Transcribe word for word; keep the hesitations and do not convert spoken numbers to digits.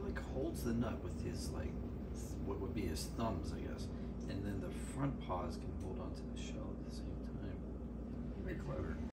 like holds the nut with his like what would be his thumbs, I guess, and then the front paws can hold onto the shell at the same time. Very clever.